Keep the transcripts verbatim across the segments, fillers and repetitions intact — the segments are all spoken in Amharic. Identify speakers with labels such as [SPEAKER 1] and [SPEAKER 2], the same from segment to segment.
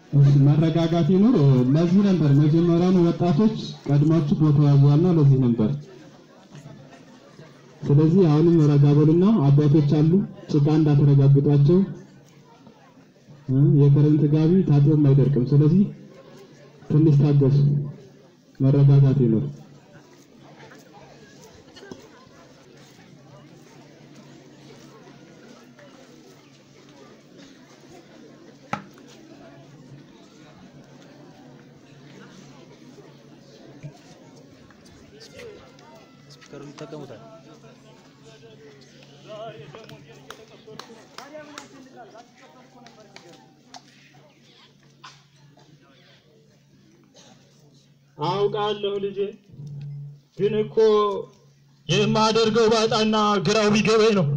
[SPEAKER 1] መረጋጋት ይኑር። ለዚህ ነበር መጀመሪያውን ወጣቶች ቀድማችሁ ቦታው ያዟልና ለዚህ ነበር። ስለዚህ አሁንም ረጋ በሉና አባቶች አሉ ጭቃ እንዳትረጋግጧቸው። የክረምት ጋቢ ታጥቦም አይደርቅም። ስለዚህ ትንሽ ታገሱ። መረጋጋት ይኑር።
[SPEAKER 2] ስፒከሩን ይጠቀሙታል።
[SPEAKER 3] አውቃለሁ ልጄ፣ ግን እኮ የማደርገው ባጣና ግራው ቢገበኝ ነው።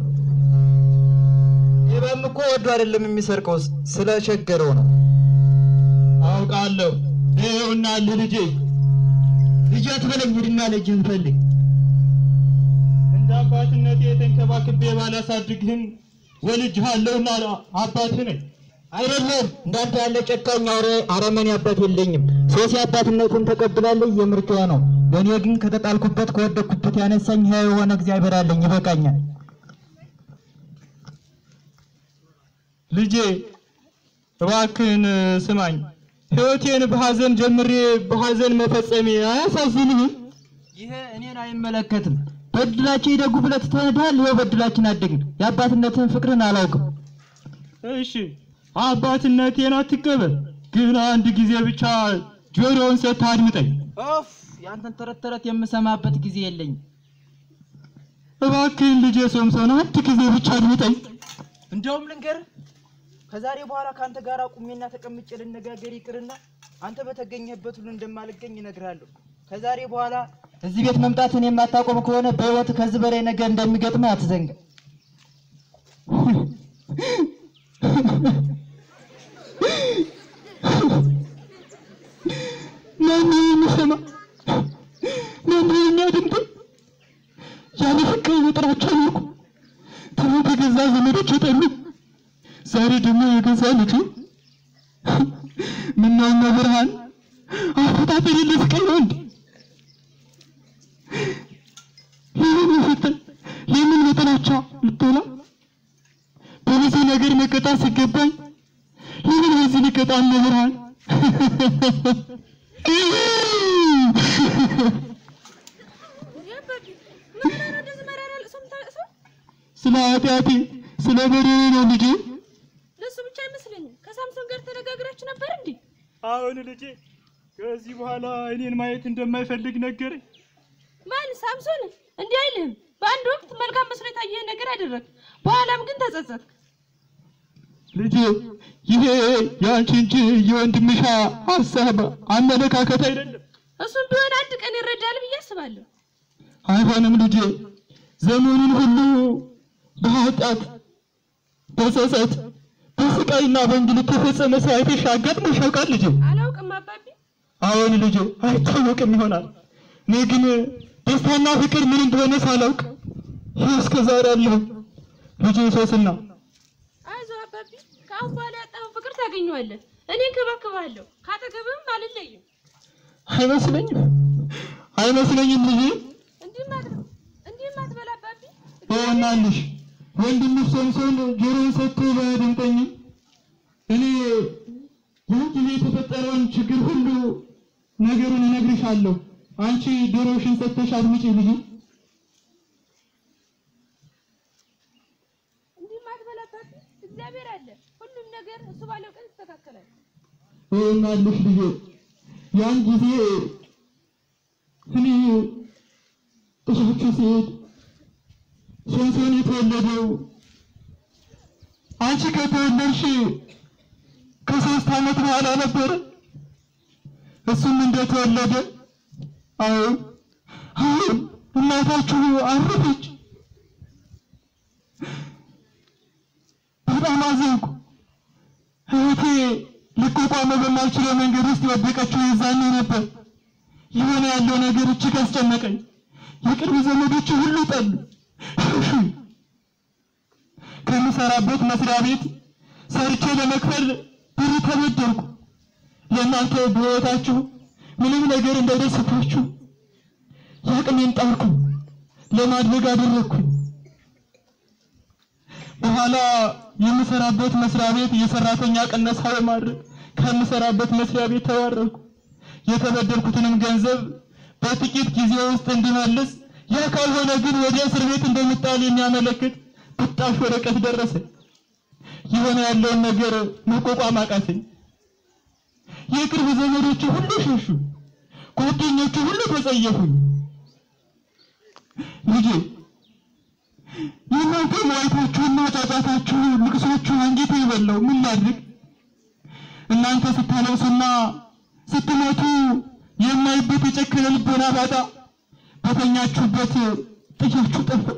[SPEAKER 2] ይባም እኮ ወዶ አይደለም የሚሰርቀው ስለቸገረው ነው።
[SPEAKER 3] አውቃለሁ። ይኸውና ልጄ ልጅ አትበለኝ፣ ሂድና ልጅህን ፈልግ። እንደ አባትነቴ የተንከባክቤ ባላሳድግህም ወልጅሃለሁና አባትህ ነኝ።
[SPEAKER 2] አይደለም እንዳንተ ያለ ጨካኝ አረመኔ አባት የለኝም። ሶስት አባትነቱን ተቀብላለሁ፣ የምርጫዋ ነው። ለኔ ግን ከተጣልኩበት ከወደኩበት ያነሳኝ ሕያው የሆነ እግዚአብሔር አለኝ፣ ይበቃኛል።
[SPEAKER 3] ልጄ እባክህን ስማኝ። ሕይወቴን በሐዘን ጀምሬ በሐዘን መፈጸሜ አያሳዝንህም?
[SPEAKER 2] ይሄ እኔን አይመለከትም። በድላችን ይደጉ ብለህ ትተህዳል። ይኸው በድላችን አደግን። የአባትነትን ፍቅርን አላውቅም።
[SPEAKER 3] እሺ አባትነቴን አትቀበል፣ ግን አንድ ጊዜ ብቻ ጆሮውን ሰጥተህ አድምጠኝ።
[SPEAKER 2] ኦፍ ያንተን ተረት ተረት የምሰማበት ጊዜ የለኝም።
[SPEAKER 3] እባክህን ልጄ ሶምሶን አንድ ጊዜ ብቻ አድምጠኝ።
[SPEAKER 2] እንደውም ልንገርህ፣ ከዛሬ በኋላ ካንተ ጋር ቁሜና ተቀምጬ ልነጋገር ይቅርና አንተ በተገኘበት ሁሉ እንደማልገኝ እነግርሃለሁ። ከዛሬ በኋላ እዚህ ቤት መምጣትን የማታቆም ከሆነ በህይወት ከዚህ በላይ ነገር እንደሚገጥምህ አትዘንጋ።
[SPEAKER 3] ማን የሚሰማ ማን የሚያደምጥ? ያለ ፍቅር ወጥራቸው ነው። ትናንት የገዛ ዘመዶች ጠሉ፣ ዛሬ ደግሞ የገዛ ልጅ። ምነው ብርሃን አፈጣጠር የሌለ ፍቅር ነው እንዴ? ለምን ፍቅር ለምን በጥላቻ ልትላ? በዚህ ነገር መቀጣት ሲገባኝ ለምን በዚህ ልቀጣም ነው ብርሃን? ስለ ኃጢአቴ ስለ በደሌ ነው ልጄ።
[SPEAKER 4] ለሱ ብቻ አይመስለኝም። ከሳምሶን ጋር ተነጋግራችሁ ነበር እንዴ?
[SPEAKER 3] አሁን ልጄ ከዚህ በኋላ እኔን ማየት እንደማይፈልግ ነገረኝ።
[SPEAKER 4] ማን? ሳምሶን? እንዲህ አይልህም። በአንድ ወቅት መልካም መስሎ የታየህ ነገር አደረግ፣ በኋላም ግን ተጸጸትክ።
[SPEAKER 3] ልጄ ይሄ ያንቺ እንጂ የወንድምሽ ሀሳብ አመለካከት አይደለም።
[SPEAKER 4] እሱም ቢሆን አንድ ቀን ይረዳል ብዬ አስባለሁ።
[SPEAKER 3] አይሆንም ልጄ፣ ዘመኑን ሁሉ በኃጢአት በጸጸት በስቃይና በእንግልት የተፈጸመ ሳይትሽ አጋጥሞሽ ያውቃል ልጄ?
[SPEAKER 4] አላውቅም አባቢ።
[SPEAKER 3] አሁን ልጄ አይታወቅም ይሆናል። እኔ ግን ደስታና ፍቅር ምን እንደሆነ ሳላውቅ ይህ እስከ ዛሬ አለሁ ልጄ ሶስና።
[SPEAKER 4] አይዞህ አባቢ፣ ከአሁን በኋላ ያጣኸው ፍቅር ታገኘዋለህ። እኔ እንከባከብሃለሁ፣ ካጠገብህም አልለይም።
[SPEAKER 3] አይመስለኝም አይመስለኝም ልጄ።
[SPEAKER 4] እንዲህ ማለት እንዲህ ማትበላ አባቢ።
[SPEAKER 3] ይሆናልሽ ወንድምሽ ሶምሶን ጆሮውን ሰጥቶ ባያደምጠኝም እኔ ያንቺ የተፈጠረውን ችግር ሁሉ ነገሩን እነግርሻለሁ። አንቺ ጆሮሽን ሰጥተሽ አድምጪ ልጄ።
[SPEAKER 4] እንዲህ ማትበላ አባቢ። እግዚአብሔር አለ፣ ሁሉም ነገር እሱ ባለው ቀን ይስተካከላል።
[SPEAKER 3] ይሆናልሽ ልጄ። ያን ጊዜ እኔ ጥሻችሁ ሲሄድ ሶምሶን የተወለደው አንቺ ከተወለድሽ ከሶስት ዓመት በኋላ ነበር። እሱም እንደተወለደ አሁን አሁን እናታችሁ አረፈች። በጣም አዘንኩ። እህቴ ልቋቋመው በማልችለው መንገድ ውስጥ የወደቀችው የዛኔ ነበር። የሆነ ያለው ነገር እጅግ አስጨነቀኝ። የቅርብ ዘመዶች ሁሉ ጠሉ። ከምሰራበት መስሪያ ቤት ሰርቼ ለመክፈል ብር ተበደርኩ። እናንተ በሕይወታችሁ ምንም ነገር እንዳይደርስባችሁ ያቅሜን ጣርኩ ለማድረግ አደረኩ። በኋላ የምሰራበት መስሪያ ቤት የሰራተኛ ቅነሳ በማድረግ ከምሰራበት መስሪያ ቤት ተባረርኩ። የተበደርኩትንም ገንዘብ በጥቂት ጊዜ ውስጥ እንድመልስ ያ ካልሆነ ግን ወደ እስር ቤት እንደምጣል የሚያመለክት ብጣሽ ወረቀት ደረሰ። የሆነ ያለውን ነገር መቋቋም አቃተኝ። የቅርብ ዘመዶቹ ሁሉ ሸሹ፣ ጓደኞቹ ሁሉ ተጸየፉኝ። ልጄ የእናንተ ዋይታችሁና ጫጫታችሁ ልቅሶችሁ አንጀቴ ይበላው። ምን ላድርግ? እናንተ ስታለቅሱና ስትሞቱ የማይበት የጨከነ ልቦና ባጣ በተኛችሁበት ጥያችሁ ጠፋሁ።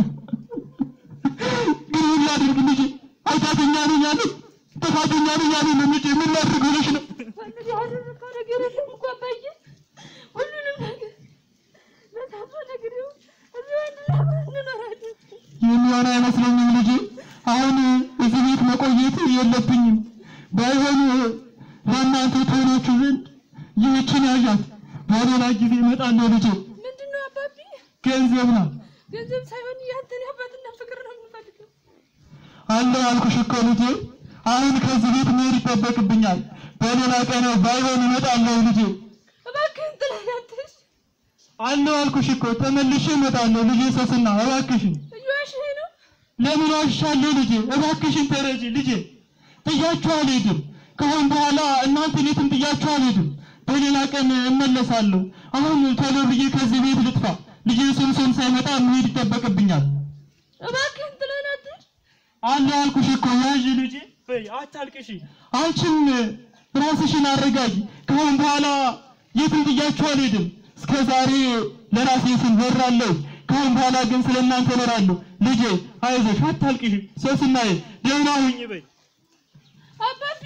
[SPEAKER 3] ግን ምን ላድርግ ልጄ? አይታተኛ ነኝ ያለ ተፋተኛ ነኝ ያለ ልጄ ምን ላድርግ ብለሽ ነው?
[SPEAKER 4] ወንድ ያደረከው ነገር የለም እኮ አባዬ፣ ሁሉንም ነገር ለታቶ ነግሬው እዚህ ወንድ ላባ እንኖራለን።
[SPEAKER 3] የሚሆን አይመስለኝም ልጄ። አሁን እዚህ ቤት መቆየት የለብኝም። ባይሆን ለእናንተ ትሆናችሁ ዘንድ ይህችን ያዣት፣ በሌላ ጊዜ እመጣለሁ ልጄ።
[SPEAKER 4] ምንድነው አባቢ?
[SPEAKER 3] ገንዘብ ነው።
[SPEAKER 4] ገንዘብ ሳይሆን ያንተን አባትና ፍቅር ነው የምፈልገው።
[SPEAKER 3] አለው አልኩሽ እኮ ልጄ። አሁን ከዚህ ቤት መሄድ ይጠበቅብኛል። በሌላ ቀን ባይሆን እመጣለሁ ልጄ።
[SPEAKER 4] እባክህን ጥለኸኝ አትሂድ።
[SPEAKER 3] አለው አልኩሽ እኮ ተመልሼ እመጣለሁ ልጄ። ሶስና እባክሽን።
[SPEAKER 4] እየዋሸኸኝ ነው?
[SPEAKER 3] ለምን ዋሻለሁ ልጄ? እባክሽን ተረጂ ልጄ። ጥያችሁ አልሄድም። ከአሁን በኋላ እናንተን የትም ጥያችሁ አልሄድም። በሌላ ቀን እመለሳለሁ። አሁን ቶሎ ብዬ ከዚህ ቤት ልጥፋ። ልጄ ሶምሶም ሳይመጣ መሄድ ይጠበቅብኛል።
[SPEAKER 4] እባክህን ጥለኸኝ አትሂድ።
[SPEAKER 3] አለው አልኩሽ እኮ ያዥ ልጄ። በይ አታልቅሽ። አንቺም ራስሽን አረጋጊ። ከአሁን በኋላ የትም ጥያችሁ አልሄድም። እስከ ዛሬ ለራሴ ስል ኖራለሁ። ከአሁን በኋላ ግን ስለእናንተ እኖራለሁ። ልጄ አይዞሽ፣ አታልቅሽ። ሶስናዬ ደህና ሁኚ በይ።
[SPEAKER 4] አባቢ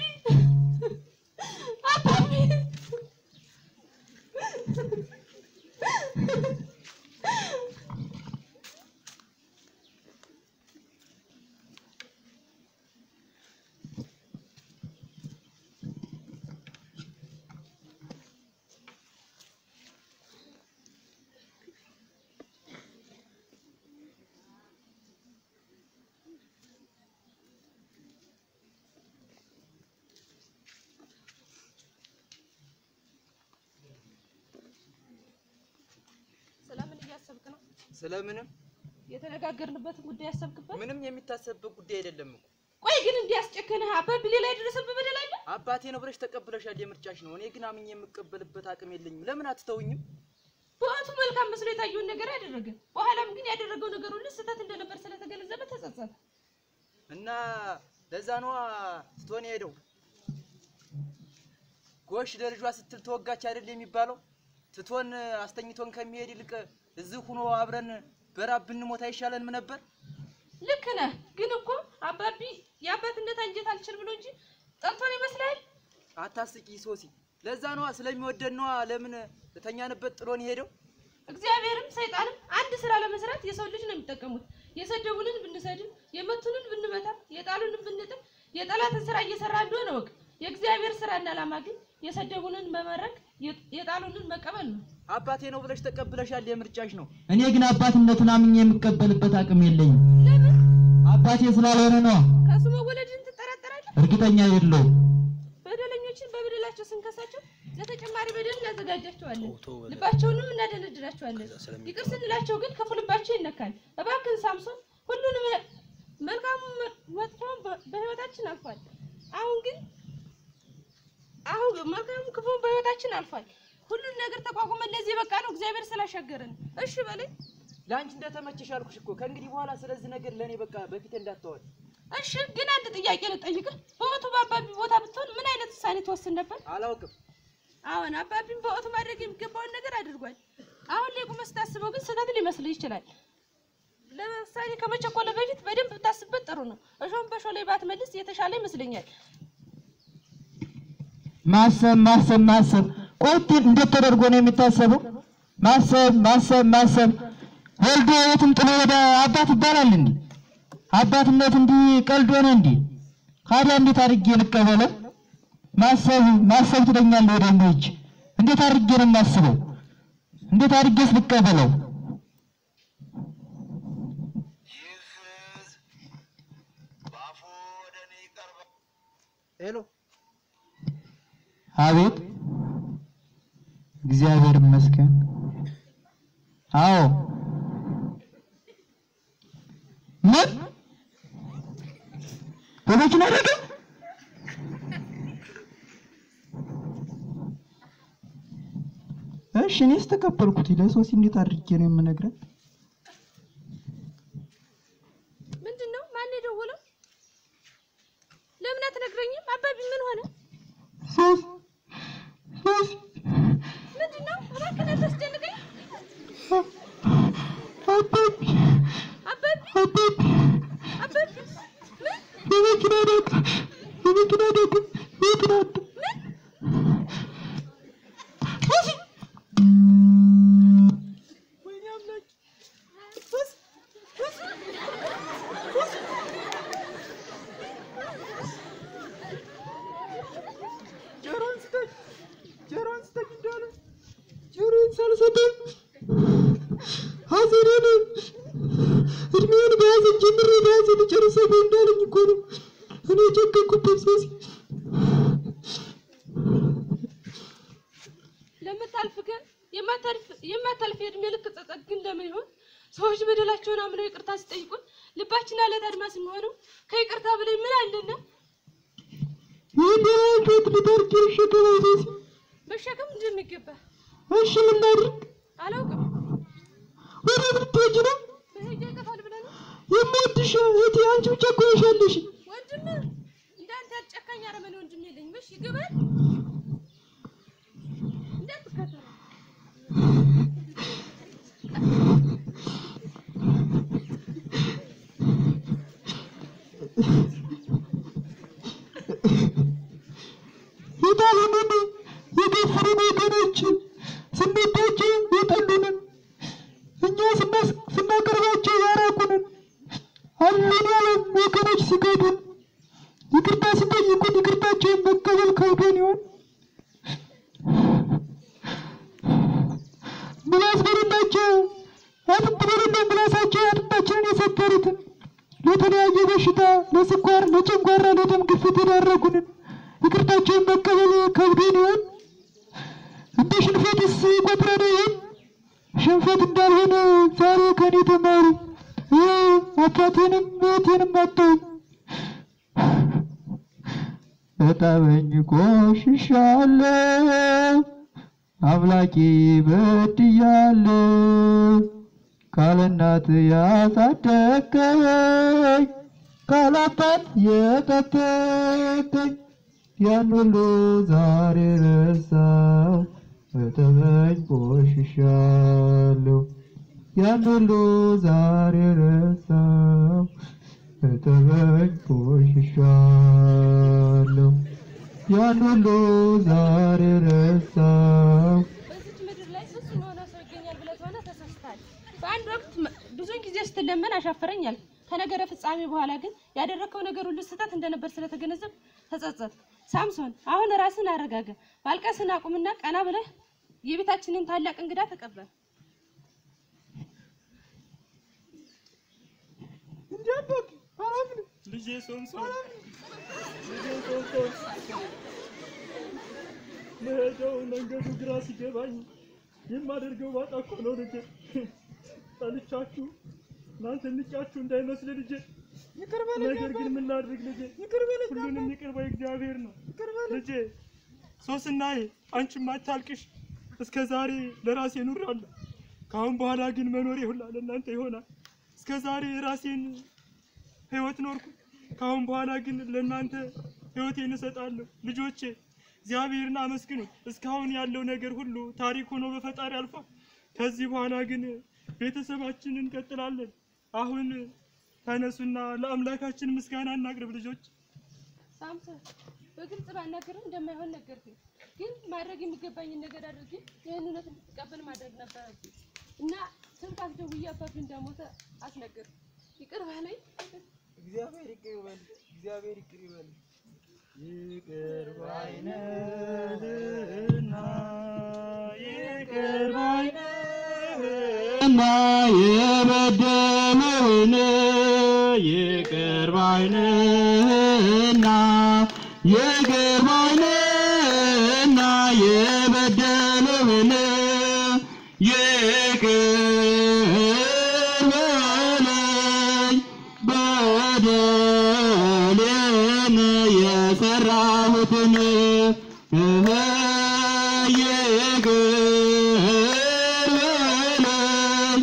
[SPEAKER 4] አባቢ
[SPEAKER 2] ስለምንም
[SPEAKER 4] የተነጋገርንበትን ጉዳይ ያሰብክበት?
[SPEAKER 2] ምንም የሚታሰብበት ጉዳይ አይደለም እኮ።
[SPEAKER 4] ቆይ ግን እንዲያስጨከነህ አባቢ ሌላ የደረሰብህ በደል አለ?
[SPEAKER 2] አባቴ ነው ብለሽ ተቀበለሻል፣ የምርጫሽ ነው። እኔ ግን አምኜ የምቀበልበት አቅም የለኝም። ለምን አትተውኝም?
[SPEAKER 4] በወቅቱ መልካም መስሎ የታየውን ነገር ያደረገ፣ በኋላም ግን ያደረገው ነገር ሁሉ ስህተት እንደነበር ስለተገነዘበ ተጸጸተ
[SPEAKER 2] እና ለዛ ነው ትቶን ሄደው። ጎሽ ለልጇ ስትል ተወጋች አይደል የሚባለው? ትቶን አስተኝቶን ከሚሄድ ይልቅ እዚህ ሆኖ አብረን በራብ ብንሞት አይሻለንም ነበር?
[SPEAKER 4] ልክ ነህ። ግን እኮ አባቢ የአባትነት አንጀት አልችል ብሎ እንጂ ጠርቶን ይመስላል።
[SPEAKER 2] አታስቂ ሶሲ። ለዛ ነው ስለሚወደን ነው ለምን ተተኛንበት ጥሎን ሄደው።
[SPEAKER 4] እግዚአብሔርም ሰይጣንም አንድ ስራ ለመስራት የሰው ልጅ ነው የሚጠቀሙት። የሰደቡንን ብንሰድብ፣ የመቱንን ብንመታ፣ የጣሉንን ብንጥል የጠላትን ስራ እየሰራ እንደሆነ ወቅ። የእግዚአብሔር ስራና ዓላማ ግን የሰደቡንን መመረቅ፣ የጣሉንን መቀበል ነው።
[SPEAKER 2] አባቴ ነው ብለሽ ተቀበለሻል፣ የምርጫሽ ነው።
[SPEAKER 5] እኔ ግን አባትነቱን አምኜ የምቀበልበት አቅም የለኝም።
[SPEAKER 4] ለምን?
[SPEAKER 5] አባቴ ስላልሆነ ነው።
[SPEAKER 4] ከሱ መወለድን ትጠራጠራለህ?
[SPEAKER 5] እርግጠኛ አይደለሁም።
[SPEAKER 4] በደለኞችን በበደላቸው ስንከሳቸው ለተጨማሪ በደል እናዘጋጃቸዋለን፣ ልባቸውንም እናደነድናቸዋለን። ይቅር ስንላቸው ግን ክፉ ልባቸው ይነካል። እባክህን ሳምሶን፣ ሁሉንም መልካሙ መጥፎውን በህይወታችን አልፏል። አሁን ግን አሁን መልካሙ ክፉ በህይወታችን አልፏል። ሁሉን ነገር ተቋቁመን ለዚህ በቃ ነው እግዚአብሔር ስላሻገረን። እሺ በለኝ።
[SPEAKER 2] ላንቺ እንደተመቸሽ አልኩሽ እኮ። ከእንግዲህ በኋላ ስለዚህ ነገር ለኔ በቃ በፊት እንዳትተዋል።
[SPEAKER 4] እሺ ግን አንድ ጥያቄ ልጠይቅህ። በወቅቱ በአባቢ ቦታ ብትሆን ምን አይነት ውሳኔ ትወስን ነበር?
[SPEAKER 2] አላውቅም።
[SPEAKER 4] አሁን አባቢም በወቅቱ ማድረግ የሚገባውን ነገር አድርጓል። አሁን ላይ ቁመህ ስታስበው ግን ስህተት ሊመስልህ ይችላል። ለምሳሌ ከመቸኮለ በፊት በደንብ ብታስብበት ጥሩ ነው። እሾም በሾ ላይ ባትመልስ የተሻለ ይመስለኛል።
[SPEAKER 5] ማሰብ ማሰብ ማሰብ ቆጥ እንዴት ተደርጎ ነው የሚታሰበው? ማሰብ ማሰብ ማሰብ ወልዶ የትም ጥሎ ወደ አባት ይባላል እንዴ? አባትነት እንዲህ ቀልዶ ነው እንዴ? ታዲያ እንዴት አድርጌ ልቀበለው? ማሰብ ማሰብ ትለኛለህ ደግሞ እጅ እንዴት አድርጌ ነው የማስበው? እንዴት አድርጌስ ልቀበለው?
[SPEAKER 2] ሄሎ
[SPEAKER 5] አቤት እግዚአብሔር ይመስገን። አዎ ምን ወደችን አደረገ? እሺ እኔስ ተቀበልኩት። ለሶሲ እንዴት አድርጌ ነው የምነግራት?
[SPEAKER 4] ምንድነው? ማን የደወለው? ለምን አትነግረኝም? አባቢ ምን ሆነ?
[SPEAKER 5] ሶሲ ሶሲ
[SPEAKER 4] ምንድነው? እባክህ አታስጨንቀኝ።
[SPEAKER 5] አባቢ
[SPEAKER 4] አባቢ
[SPEAKER 5] አባቢ
[SPEAKER 4] አባቢ ምን?
[SPEAKER 5] የመኪና አደጋ የመኪና አደጋ የት ናት? ሶሲ
[SPEAKER 2] ወይኔ አምላክ ሶሲ ሶሲ ሶሲ ጆሮን ስተኝ ጆሮን ስተኝ እንዳለ ጆሮን ሳልሰጠኝ ሀዘኔን እድሜን በያዘን ጀምሬ በያዘን ጨርሰው እንዳለኝ እኮ ነው እኔ ጨከንኩበት። ሶሲ
[SPEAKER 4] ለምታልፍ ግን የማታልፍ የማታልፍ የእድሜ ልክ ጸጸት ግን ለምን ይሆን? ሰዎች በደላቸውን አምነው ይቅርታ ሲጠይቁን ልባችን አለት አድማስ የሚሆነው ከይቅርታ በላይ ምን አለና?
[SPEAKER 5] የደረጃት ልታርቂ ሸከማ ሶሲ
[SPEAKER 4] መሸከም እንደሚገባ
[SPEAKER 5] እሺ ምን ላድርግ?
[SPEAKER 4] አላውቅም።
[SPEAKER 5] ወደ ብትሄጂ ነው
[SPEAKER 4] በሄጃ ይጠፋል ብለህ ነው?
[SPEAKER 5] የምወድሽ እህቴ አንቺ ብቻ እኮ ነሽ ያለሽ።
[SPEAKER 4] ወንድም እንዳንተ ያጨካኝ አረመኔ ወንድም የለኝም። እሺ ይገባል። እንዳትከተለው
[SPEAKER 5] የጣሉንን የደፈሩን ወገኖች ስንወዳቸው የጠሉንን እኛ ስናቀርባቸው ያራቁንን አሉን ያለን ወገኖች ሲገዱን ይቅርታ ሲጠይቁን ይቅርታቸውን መቀበል ከብዶን ይሆን? ምላስ በሌላቸው አጥንት በሌለው ምላሳቸው አጥንታችንን የሰበሩትን ለተለያየ በሽታ ለስኳር፣ ለጨንጓራ፣ ለደም ግፊት የዳረጉንን ይቅርታቸውን መቀበል ከብዶን ይሆን? እንደ ሽንፈትስ ቆጥረን ይሆን? ሽንፈት እንዳልሆነ ዛሬ ከኔ ተማሩ። አባቴንም እህቴንም አጣሁኝ። እጠበኝ ቆሽሻለሁ፣ አምላኬ በድያለሁ። ካለ እናት ያሳደገኝ ካለ አባት የጠበቀኝ ያን ሁሉ ዛሬ ረሳሁ። እጠበኝ ቆሽሻለሁ፣ ያን ሁሉ ዛሬ ረሳሁ። እጠበኝ ቆሽሻለሁ፣ ያን ሁሉ ዛሬ ረሳሁ።
[SPEAKER 4] በዚች ምድር ላይ ፍጹም የሆነ ሰው ይገኛል ብለህ ከሆነ ተሳስተሃል። በአንድ ወቅት ብዙን ጊዜ ስትለመን አሻፈረኛል። ከነገረ ፍጻሜ በኋላ ግን ያደረከው ነገር ሁሉ ስህተት እንደነበር ስለተገነዘብ ተጸጸት። ሳምሶን አሁን ራስን አረጋጋ። ማልቀስን አቁምና ቀና ብለህ የቤታችንን ታላቅ እንግዳ ተቀበል።
[SPEAKER 2] እንዲያበቅ አላምን
[SPEAKER 3] ልጄ ሶምሶን ልጄ ሶምሶን መሄጃው መንገዱ ግራ ሲገባኝ የማደርገው ባጣ እኮ ነው ልጄ። ጠልቻችሁ እናንተ ንጫችሁ እንዳይመስል ልጄ።
[SPEAKER 2] ይቅር በለኝ
[SPEAKER 3] ነገር ግን ምን ላድርግ ልጄ?
[SPEAKER 2] ይቅር በለኝ
[SPEAKER 3] ሁሉንም ይቅር ባይ እግዚአብሔር ነው
[SPEAKER 2] ይቅር በለኝ
[SPEAKER 3] ልጄ። ሶስናዬ አንቺም አታልቅሽ። እስከ ዛሬ ለራሴ ኑሬአለሁ። ከአሁን በኋላ ግን መኖሬ ሁላ ለእናንተ ይሆናል። እስከ ዛሬ ራሴን ህይወት ኖርኩ። ከአሁን በኋላ ግን ለእናንተ ህይወቴን እሰጣለሁ። ልጆቼ እግዚአብሔርን አመስግኑ። እስካሁን ያለው ነገር ሁሉ ታሪክ ሆኖ በፈጣሪ አልፏል። ከዚህ በኋላ ግን ቤተሰባችንን እንቀጥላለን። አሁን ተነሱና ለአምላካችን ምስጋና እናቅርብ ልጆች።
[SPEAKER 4] ሳምሶን በግልጽ ባናገርም እንደማይሆን ነገርኩኝ። ግን ማድረግ የሚገባኝን ነገር አድርጌ ይህን እውነት እንድትቀበል ማድረግ ነበረብኝ እና ስልክ አስደውዬ አባቢ እንደሞተ አስነገርኩ። ይቅር በለኝ።
[SPEAKER 2] እግዚአብሔር ይቅር ይበል እግዚአብሔር ይቅር ይበል።
[SPEAKER 3] ይቅር ባይ ነህና ይቅር ባይ ነህና የበደሉንን ይቅር ባይ ነህና ይቅር ባይ ነህና የበደሉንን ይቅር በለኝ በደሌን የሰራሁትን ይቅር በለኝ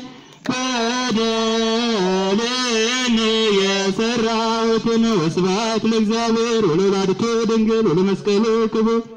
[SPEAKER 3] በደሌን የሰራሁትን። ወስብሐት ለእግዚአብሔር ወለወላዲቱ ድንግል ወለመስቀሉ ክቡር